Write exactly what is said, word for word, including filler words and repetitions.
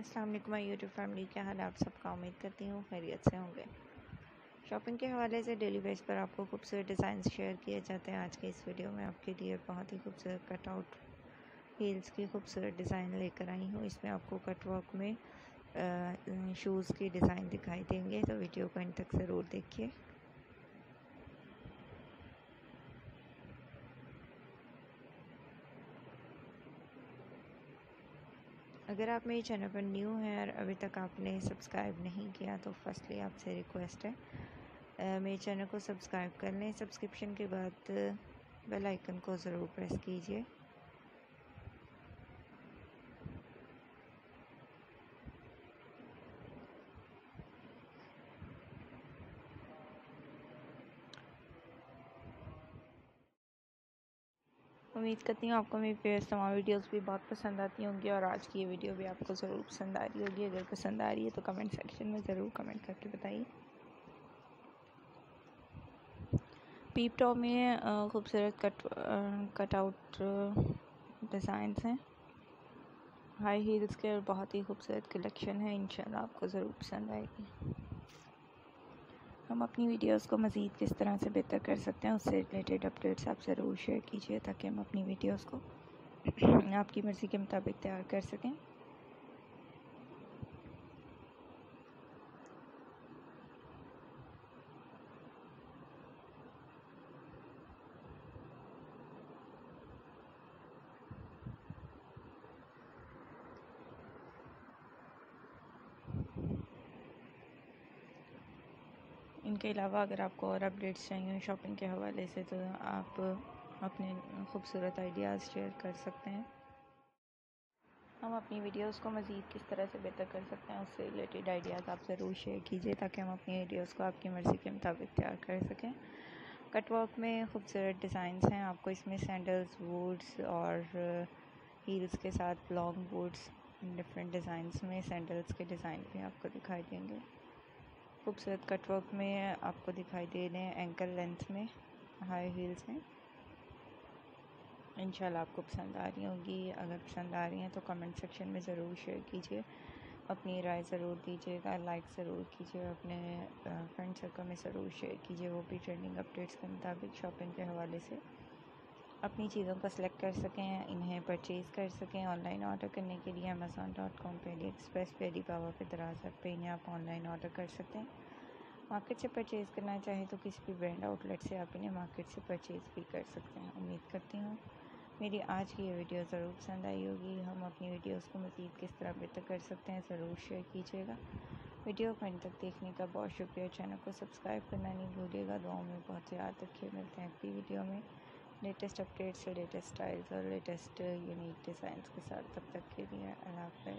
अस्सलाम वालेकुम my YouTube family, क्या हाल है आप सबका। उम्मीद करती हूँ खैरियत से होंगे। शॉपिंग के हवाले से डेली बेस पर आपको खूबसूरत डिज़ाइन शेयर किए जाते हैं। आज के इस वीडियो में आपके लिए बहुत ही खूबसूरत कटआउट हील्स की खूबसूरत डिज़ाइन लेकर आई हूँ। इसमें आपको कटवर्क में शूज़ की डिज़ाइन दिखाई देंगे, तो वीडियो को एंड तक ज़रूर देखिए। अगर आप मेरे चैनल पर न्यू हैं और अभी तक आपने सब्सक्राइब नहीं किया तो फर्स्टली आपसे रिक्वेस्ट है मेरे चैनल को सब्सक्राइब कर लें। सब्सक्रिप्शन के बाद बेल आइकन को ज़रूर प्रेस कीजिए। उम्मीद करती हूँ आपको मेरी प्यारी तमाम वीडियोस भी बहुत पसंद आती होंगी और आज की ये वीडियो भी आपको ज़रूर पसंद आ रही होगी। अगर पसंद आ रही है तो कमेंट सेक्शन में ज़रूर कमेंट करके बताइए। पीप टॉप में खूबसूरत कट कटआउट डिज़ाइंस हैं, हाई हील्स के, और बहुत ही खूबसूरत कलेक्शन है। इंशाल्लाह आपको ज़रूर पसंद आएगी। हम अपनी वीडियोस को मज़ीद किस तरह से बेहतर कर सकते हैं, उससे रिलेटेड अपडेट्स आप ज़रूर शेयर कीजिए ताकि हम अपनी वीडियोस को आपकी मर्ज़ी के मुताबिक तैयार कर सकें। इनके अलावा अगर आपको और अपडेट्स चाहिए शॉपिंग के हवाले से तो आप अपने खूबसूरत आइडियाज़ शेयर कर सकते हैं। हम अपनी वीडियोस को मज़ीद किस तरह से बेहतर कर सकते हैं, उससे रिलेटेड आइडियाज़ आप ज़रूर शेयर कीजिए ताकि हम अपनी वीडियोस को आपकी मर्ज़ी के मुताबिक तैयार कर सकें। कटवर्क में खूबसूरत डिज़ाइंस हैं। आपको इसमें सैंडल्स, बूट्स और हील्स के साथ लॉन्ग बूट्स डिफरेंट डिज़ाइंस में सैंडल्स के डिज़ाइन भी आपको दिखाई देंगे। खूबसूरत कटवर्क में आपको दिखाई दे रहे हैं एंकल लेंथ में हाई हील्स में। इंशाल्लाह आपको पसंद आ रही होंगी। अगर पसंद आ रही हैं तो कमेंट सेक्शन में ज़रूर शेयर कीजिए, अपनी राय ज़रूर दीजिएगा, लाइक ज़रूर कीजिए, अपने फ्रेंड सर्कल में ज़रूर शेयर कीजिए, वो भी ट्रेंडिंग अपडेट्स के मुताबिक शॉपिंग के हवाले से अपनी चीज़ों को सिलेक्ट कर सकें, इन्हें परचेज़ कर सकें। ऑनलाइन ऑर्डर करने के लिए अमेज़ॉन डॉट कॉम पे, अली एक्सप्रेस पे, अली बाबा पे, दराज़ा पे इन्हें आप ऑनलाइन ऑर्डर कर सकते हैं। मार्केट से परचेज़ करना चाहें तो किसी भी ब्रांड आउटलेट से आप इन्हें मार्केट से परचेज़ भी कर सकते हैं। उम्मीद करती हूँ मेरी आज की ये वीडियो ज़रूर पसंद आई होगी। हम अपनी वीडियोस को मज़ीद किस तरह बेहतर कर सकते हैं ज़रूर शेयर कीजिएगा। वीडियो को अंत तक देखने का बहुत शुक्रिया। चैनल को सब्सक्राइब करना नहीं भूलिएगा। दुआओं में बहुत याद रखिए। मिलते हैं अगली वीडियो में लेटेस्ट अपडेट्स, लेटेस्ट स्टाइल्स और लेटेस्ट यूनिक डिज़ाइंस के साथ। तब तक के लिए अल्लाह हाफ़िज़।